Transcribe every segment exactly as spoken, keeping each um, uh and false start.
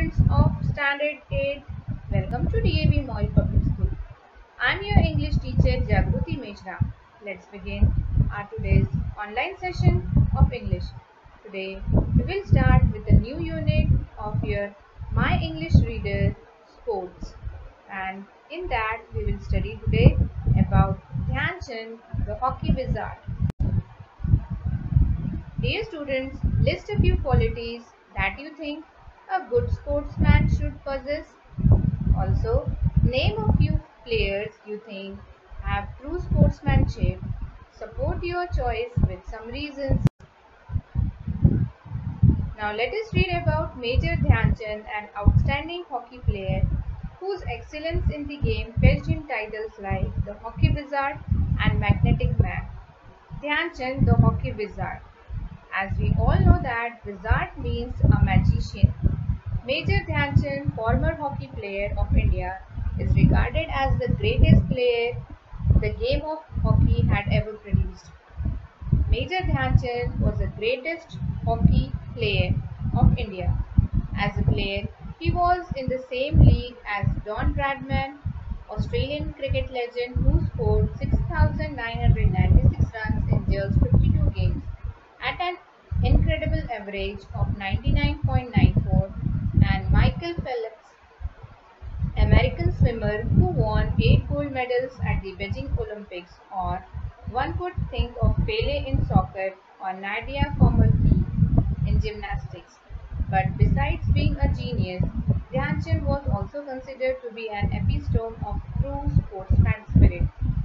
students of Standard eight, welcome to D A V Moil Public School. I am your English teacher Jagruti Mishra. Let's begin our today's online session of English. Today we will start with a new unit of your My English Reader Sports, and in that we will study today about Dhyan Chand, the hockey wizard. Dear students, list a few qualities that you think a good sportsman should possess. Also, name a few players you think have true sportsmanship. Support your choice with some reasons. Now let us read about Major Dhyan Chand, an outstanding hockey player whose excellence in the game fetched him titles like the Hockey Wizard and Magnetic Man. Dhyan Chand, the Hockey Wizard. As we all know that wizard means a magician. Major Dhyan Chand, former hockey player of India, is regarded as the greatest player the game of hockey had ever produced. Major Dhyan Chand was the greatest hockey player of India. As a player, he was in the same league as Don Bradman, Australian cricket legend who scored six thousand nine hundred ninety-six runs in just fifty-two games at an incredible average of ninety-nine point nine four, and Michael Phelps, American swimmer who won eight gold medals at the Beijing Olympics, or one could think of Pele in soccer or Nadia Comaneci in gymnastics. But besides being a genius, Dhyan Chand was also considered to be an epitome of true sportsman spirit.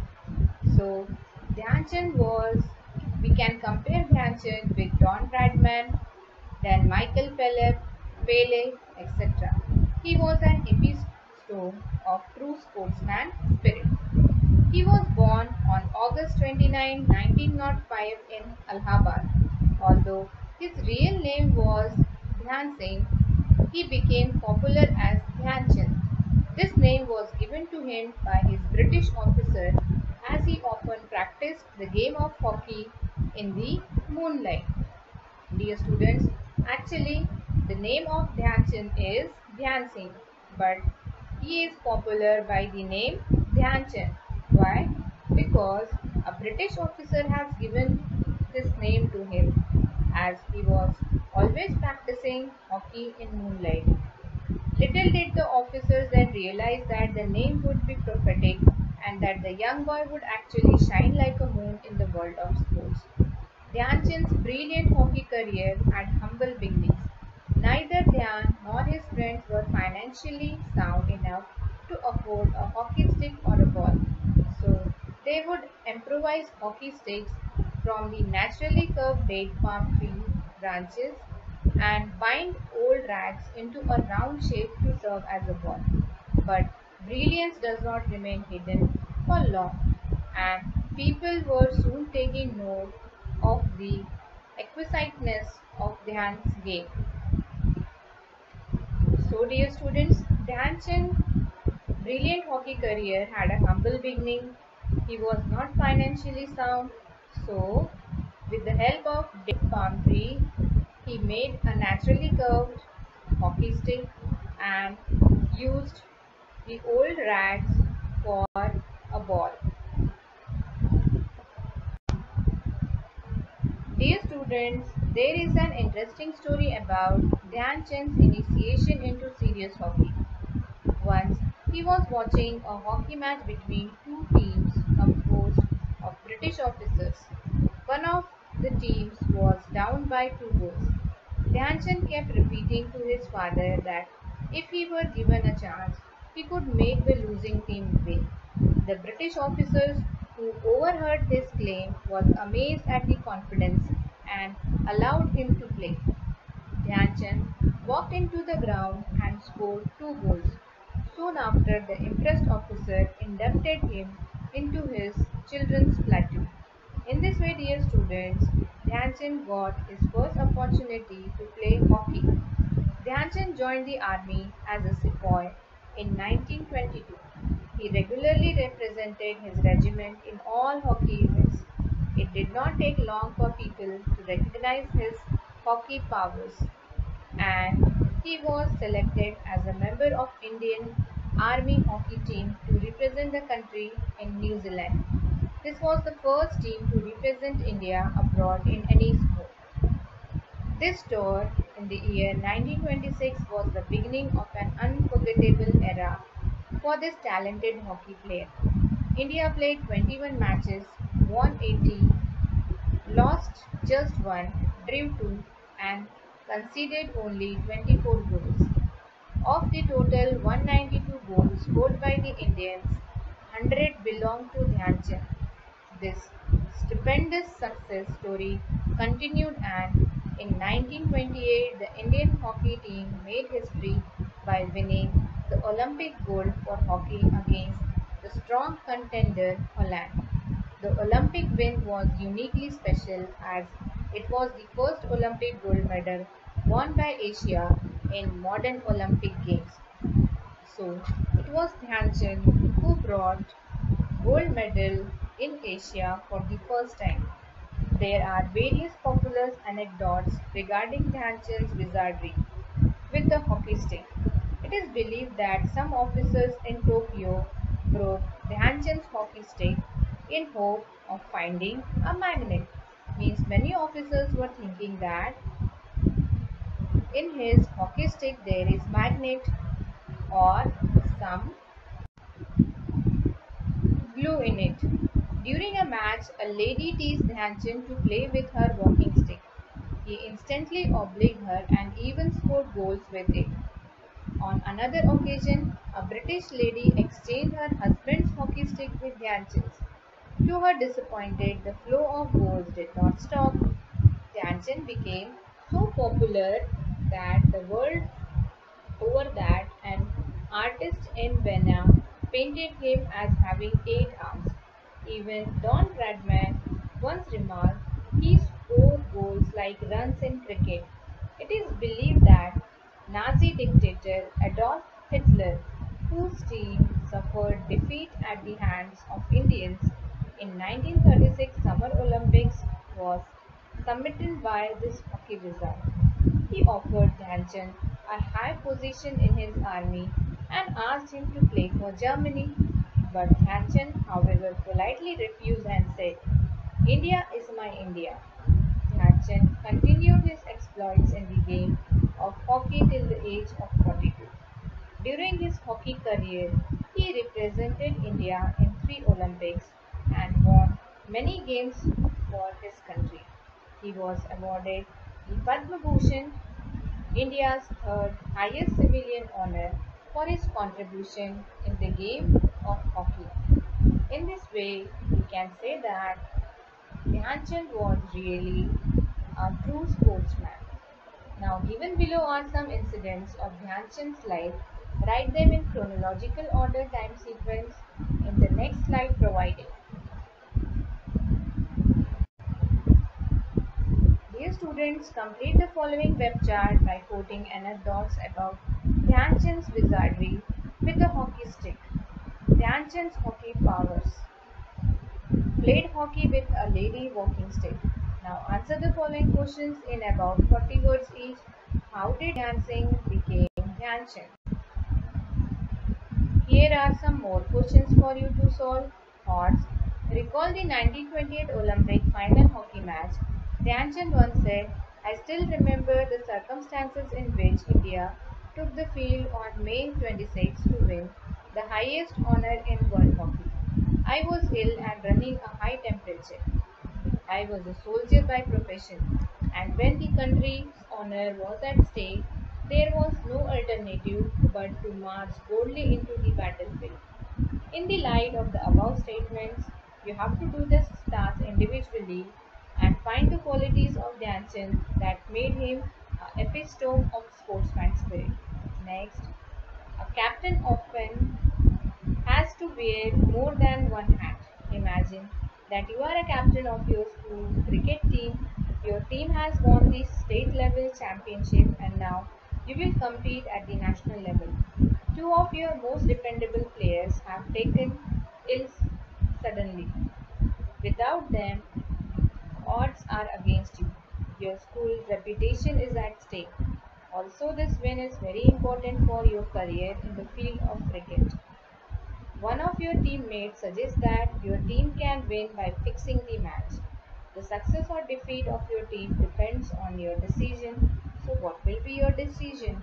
So, Dhyan Chand was, we can compare Dhyan Chand with Don Bradman, then Michael Phelps, Pele, et cetera. He was an epitome of true sportsman spirit. He was born on August twenty-ninth, nineteen oh five in Allahabad. Although his real name was Dhyan Singh, he became popular as Dhyan Chand. This name was given to him by his British officer as he often practiced the game of hockey in the moonlight. Dear students, actually the name of Dhyan Chand is Dhyan Singh, but he is popular by the name Dhyan Chand. Why? Because a British officer has given this name to him as he was always practicing hockey in moonlight. Little did the officers then realize that the name would be prophetic and that the young boy would actually shine like a moon in the world of sports. Dhyan Chand's brilliant hockey career had humble beginnings. Neither Dhyan nor his friends were financially sound enough to afford a hockey stick or a ball, so they would improvise hockey sticks from the naturally curved date palm tree branches and bind old rags into a round shape to serve as a ball. But brilliance does not remain hidden for long, and people were soon taking note of the exquisiteness of Dhyan's game. So, dear students, Dhyan Chand's brilliant hockey career had a humble beginning. He was not financially sound, so with the help of dead palm tree, he made a naturally curved hockey stick and used the old rags for a ball. Dear students, there is an interesting story about Dhyan Chand's initiation into serious hockey. Once he was watching a hockey match between two teams composed of British officers. One of the teams was down by two goals. Dhyan Chand kept repeating to his father that if he were given a chance, he could make the losing team win. The British officers who overheard this claim was amazed at the confidence and allowed him to play. Dhyan Chand walked into the ground and scored two goals. Soon after, the impressed officer inducted him into his children's platoon. In this way, dear students, Dhyan Chand got his first opportunity to play hockey. Dhyan Chand joined the army as a sepoy in nineteen twenty-two. He regularly represented his regiment in all hockey events. It did not take long for people to recognize his hockey powers, and He was selected as a member of Indian Army hockey team to represent the country in New Zealand. This was the first team to represent India abroad in any sport. This tour in the year nineteen twenty-six was the beginning of an unforgettable era for this talented hockey player. India played twenty-one matches, won eighty, lost just one, drew two, and conceded only twenty-four goals. Of the total one hundred ninety-two goals scored by the Indians, one hundred belonged to Dhyan Chand. This stupendous success story continued, and in nineteen twenty-eight the Indian hockey team made history by winning the Olympic gold for hockey against the strong contender Holland. The Olympic win was uniquely special as it was the first Olympic gold medal won by Asia in modern Olympic Games. So it was Dhyan Chand who brought gold medal in Asia for the first time. There are various popular anecdotes regarding Dhyan Chand's wizardry with the hockey stick. It is believed that some officers in Tokyo broke Dhyan Chand's hockey stick in hope of finding a magnet. Means many officers were thinking that in his hockey stick there is magnet or some glue in it. During a match, a lady teased Dhyanchand to play with her walking stick. He instantly obliged her and even scored goals with it. On another occasion, a British lady exchanged her husband's hockey stick with Dhyanchand's. To her disappointed, the flow of goals did not stop. Dhyanchand became so popular that the world over that an artist in Vienna painted him as having eight arms. Even Don Bradman once remarked he scored goals like runs in cricket. It is believed that Nazi dictator Adolf Hitler, whose team suffered defeat at the hands of Indians in nineteen thirty-six Summer Olympics, was smitten by this hockey wizard. He offered Dhyanchand a high position in his army and asked him to play for Germany. But Dhyanchand, however, politely refused and said, India is my India. Dhyanchand continued his exploits in the game of hockey till the age of forty-two. During his hockey career, he represented India in three Olympics and won many games for his country. He was awarded the Padma Bhushan, India's third highest civilian honor, for his contribution in the game of hockey. In this way, we can say that Dhyan Chand was really a true sportsman. Now, given below are some incidents of Dhyan Chand's life. Write them in chronological order time sequence in the next slide provided. Dear students, complete the following web chart by quoting anecdotes about Dhyan Chand's wizardry with a hockey stick. Dhyan Chand's hockey powers. Played hockey with a lady walking stick. Now answer the following questions in about forty words each. How did Dhyan Singh became Dhyan Chand? Here are some more questions for you to solve. Thoughts. Recall the nineteen twenty-eight Olympic final hockey match. Dhyan Chand once said, I still remember the circumstances in which India took the field on May twenty-sixth to win the highest honor in world hockey. I was ill and running a high temperature. I was a soldier by profession, and when the country's honor was at stake, there was no alternative but to march boldly into the battlefield. In the light of the above statements, you have to do this task individually and find the qualities of Dhyan Chand that made him an epitome of sportsman spirit. Next, a captain often has to wear more than one hat. Imagine that you are a captain of your school cricket team. Your team has won the state level championship and now you will compete at the national level. Two of your most dependable players have taken ill suddenly. Without them, odds are against you. Your school's reputation is at stake. Also, Also, this win is very important for your career in the field of cricket. One of your teammates suggests that your team can win by fixing the match. The success or defeat of your team depends on your decision. So, what will be your decision?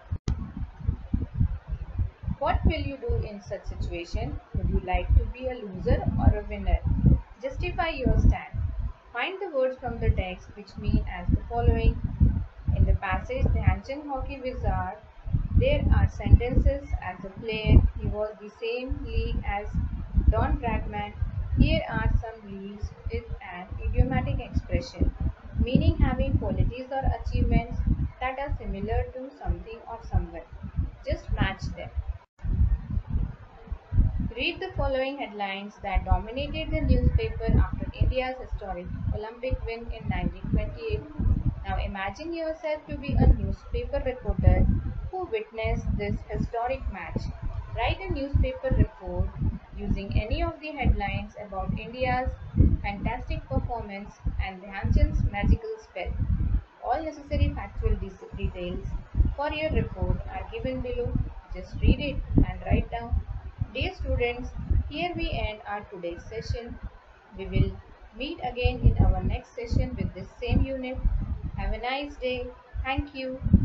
What will you do in such situation? Would you like to be a loser or a winner? Justify your stand. Find the words from the text which mean as the following. In the passage Dhyan Chand Hockey Wizard, there are sentences as a player. He was the same league as Don Bradman. Here are some leaves with an idiomatic expression, meaning having qualities or achievements that are similar to something or someone. Just match them. Read the following headlines that dominated the newspaper after India's historic Olympic win in nineteen twenty-eight. Now imagine yourself to be a newspaper reporter who witnessed this historic match. Write a newspaper report using any of the headlines about India's fantastic performance and Dhyan Chand's magical spell. All necessary factual de- details for your report are given below. Just read it and write down. Dear students, here we end our today's session. We will meet again in our next session with this same unit. Have a nice day. Thank you.